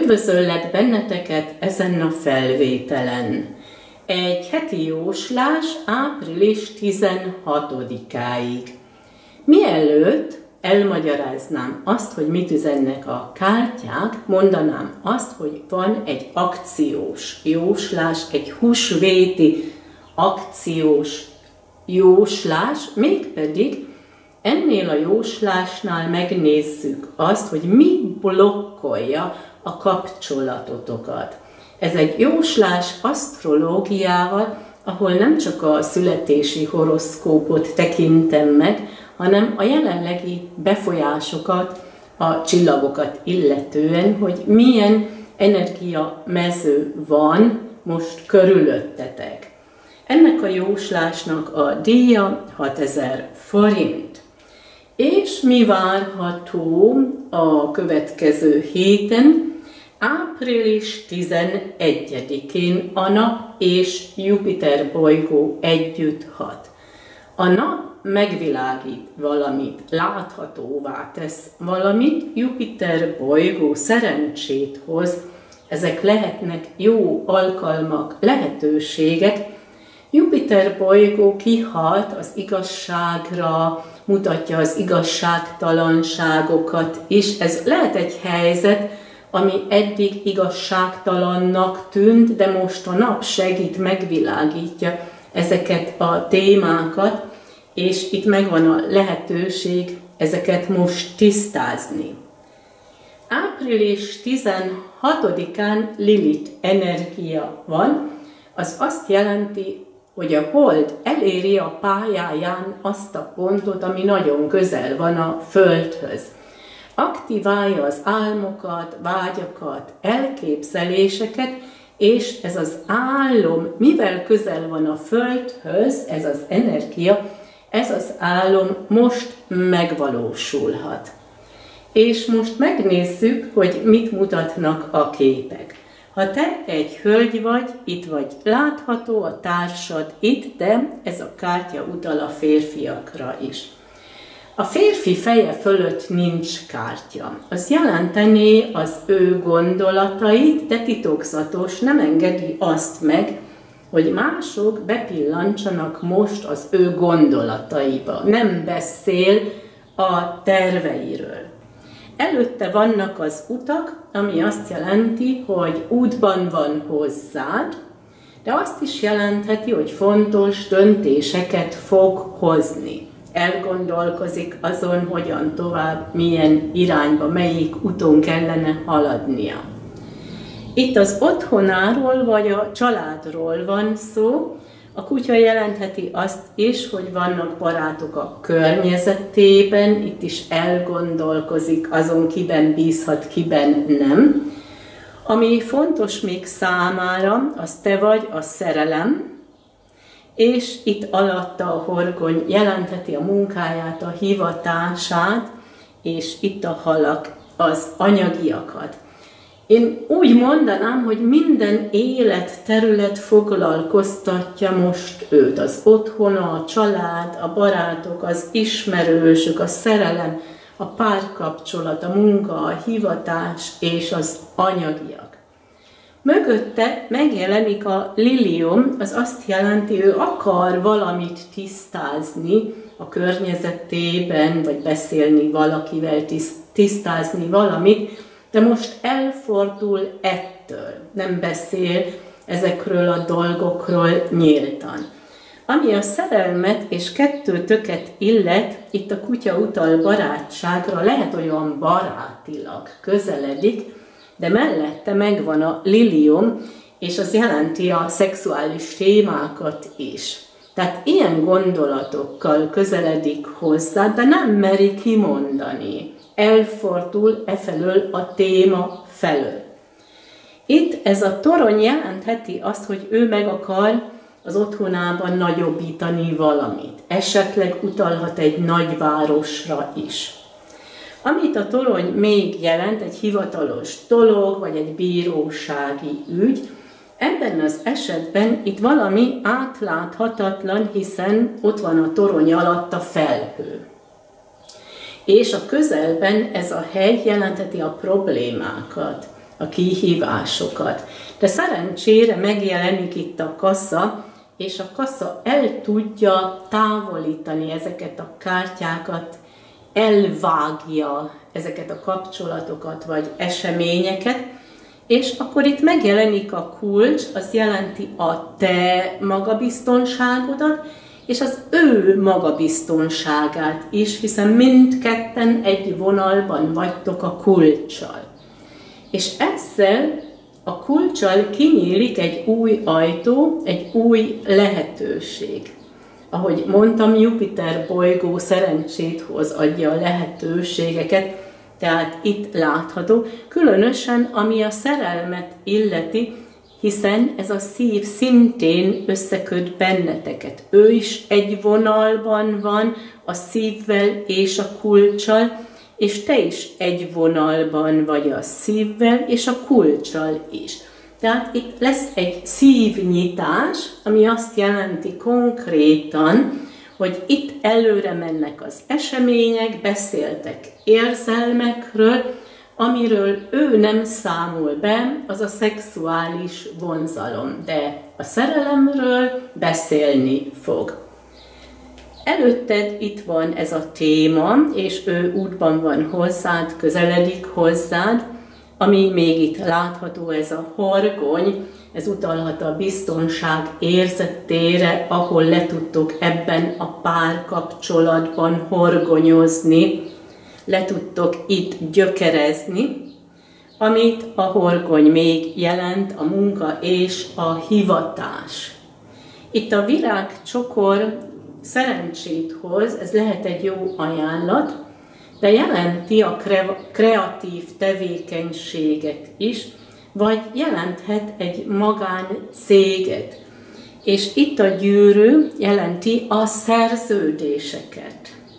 Üdvözöllek benneteket ezen a felvételen. Egy heti jóslás április 16-áig. Mielőtt elmagyaráznám azt, hogy mit üzennek a kártyák, mondanám azt, hogy van egy akciós jóslás, egy húsvéti akciós jóslás, mégpedig ennél a jóslásnál megnézzük azt, hogy mi blokkolja a kapcsolatotokat. Ez egy jóslás asztrológiával, ahol nem csak a születési horoszkópot tekintem meg, hanem a jelenlegi befolyásokat, a csillagokat illetően, hogy milyen energiamező van most körülöttetek. Ennek a jóslásnak a díja 6000 forint. És mi várható a következő héten? Április 11-én a Nap és Jupiter bolygó együtt hat. A Nap megvilágít valamit, láthatóvá tesz valamit, Jupiter bolygó szerencsét hoz, ezek lehetnek jó alkalmak, lehetőségek. Jupiter bolygó kihat az igazságra, mutatja az igazságtalanságokat is. Ez lehet egy helyzet, ami eddig igazságtalannak tűnt, de most a Nap segít, megvilágítja ezeket a témákat, és itt megvan a lehetőség ezeket most tisztázni. Április 16-án Lilith energia van, az azt jelenti, hogy a hold eléri a pályáján azt a pontot, ami nagyon közel van a Földhöz. Aktiválja az álmokat, vágyakat, elképzeléseket, és ez az álom, mivel közel van a Földhöz, ez az energia, ez az álom most megvalósulhat. És most megnézzük, hogy mit mutatnak a képek. Ha te egy hölgy vagy, itt vagy látható a társad itt, de ez a kártya utal a férfiakra is. A férfi feje fölött nincs kártya. Az jelenteni az ő gondolatait, de titokzatos, nem engedi azt meg, hogy mások bepillantsanak most az ő gondolataiba. Nem beszél a terveiről. Előtte vannak az utak, ami azt jelenti, hogy útban van hozzád, de azt is jelentheti, hogy fontos döntéseket fog hozni. Elgondolkozik azon, hogyan tovább, milyen irányba, melyik úton kellene haladnia. Itt az otthonáról vagy a családról van szó. A kutya jelentheti azt is, hogy vannak barátok a környezetében, itt is elgondolkozik azon, kiben bízhat, kiben nem. Ami fontos még számára, az te vagy, a szerelem, és itt alatta a horgony jelentheti a munkáját, a hivatását, és itt a halak az anyagiakat. Én úgy mondanám, hogy minden életterület foglalkoztatja most őt. Az otthona, a család, a barátok, az ismerősök, a szerelem, a párkapcsolat, a munka, a hivatás és az anyagiak. Mögötte megjelenik a lilium, az azt jelenti, ő akar valamit tisztázni a környezetében, vagy beszélni valakivel, tisztázni valamit, de most elfordul ettől, nem beszél ezekről a dolgokról nyíltan. Ami a szerelmet és kettő töket illet, itt a kutya utal barátságra, lehet olyan barátilag közeledik, de mellette megvan a lilium, és az jelenti a szexuális témákat is. Tehát ilyen gondolatokkal közeledik hozzá, de nem meri kimondani. Elfordul efelől a téma felől. Itt ez a torony jelentheti azt, hogy ő meg akar az otthonában nagyobbítani valamit. Esetleg utalhat egy nagyvárosra is. Amit a torony még jelent, egy hivatalos dolog, vagy egy bírósági ügy, ebben az esetben itt valami átláthatatlan, hiszen ott van a torony alatt a felhő. És a közelben ez a hely jelentheti a problémákat, a kihívásokat. De szerencsére megjelenik itt a kassa, és a kassa el tudja távolítani ezeket a kártyákat, elvágja ezeket a kapcsolatokat vagy eseményeket, és akkor itt megjelenik a kulcs, az jelenti a te magabiztonságodat, és az ő magabiztonságát is, hiszen mindketten egy vonalban vagytok a kulccsal. És ezzel a kulccsal kinyílik egy új ajtó, egy új lehetőség. Ahogy mondtam, Jupiter bolygó szerencsét hoz, adja a lehetőségeket, tehát itt látható, különösen ami a szerelmet illeti, hiszen ez a szív szintén összeköt benneteket. Ő is egy vonalban van a szívvel és a kulccsal, és te is egy vonalban vagy a szívvel és a kulccsal is. Tehát itt lesz egy szívnyitás, ami azt jelenti konkrétan, hogy itt előre mennek az események, beszéltek érzelmekről, amiről ő nem számol be, az a szexuális vonzalom, de a szerelemről beszélni fog. Előtted itt van ez a téma, és ő útban van hozzád, közeledik hozzád, ami még itt látható, ez a horgony, ez utalhat a biztonság érzetére, ahol le tudtok ebben a párkapcsolatban horgonyozni, le tudtok itt gyökerezni, amit a horgony még jelent, a munka és a hivatás. Itt a virágcsokor szerencsét hoz, ez lehet egy jó ajánlat, de jelenti a kreatív tevékenységet is, vagy jelenthet egy magáncéget. És itt a gyűrű jelenti a szerződéseket.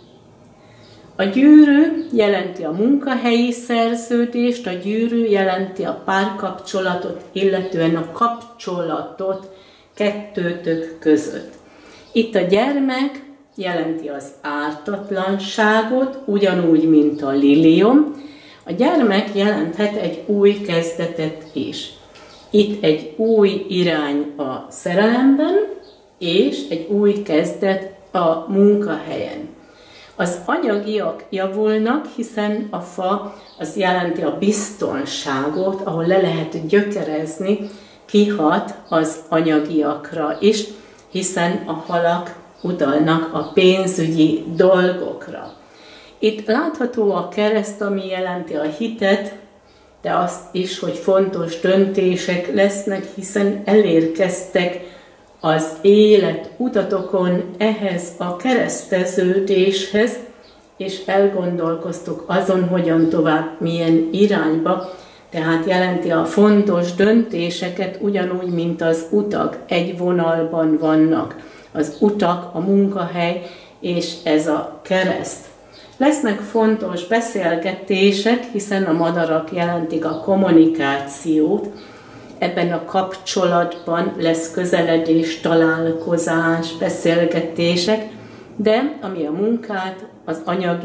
A gyűrű jelenti a munkahelyi szerződést, a gyűrű jelenti a párkapcsolatot, illetően a kapcsolatot kettőtök között. Itt a gyermek jelenti az ártatlanságot, ugyanúgy, mint a lilium. A gyermek jelenthet egy új kezdetet is. Itt egy új irány a szerelemben, és egy új kezdet a munkahelyen. Az anyagiak javulnak, hiszen a fa az jelenti a biztonságot, ahol le lehet gyökerezni, kihat az anyagiakra is, hiszen a halak utalnak a pénzügyi dolgokra. Itt látható a kereszt, ami jelenti a hitet, de azt is, hogy fontos döntések lesznek, hiszen elérkeztek az élet utatokon ehhez a kereszteződéshez, és elgondolkoztuk azon, hogyan tovább, milyen irányba, tehát jelenti a fontos döntéseket, ugyanúgy, mint az utak egy vonalban vannak. Az utak, a munkahely és ez a kereszt. Lesznek fontos beszélgetések, hiszen a madarak jelentik a kommunikációt. Ebben a kapcsolatban lesz közeledés, találkozás, beszélgetések, de ami a munkát, az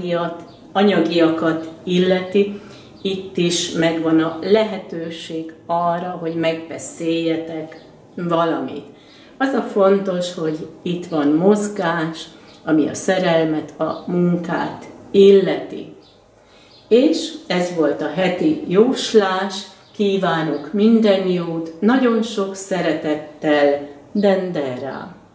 anyagiakat illeti, itt is megvan a lehetőség arra, hogy megbeszéljetek valamit. Az a fontos, hogy itt van mozgás, ami a szerelmet, a munkát illeti. És ez volt a heti jóslás, kívánok minden jót, nagyon sok szeretettel, Dendera!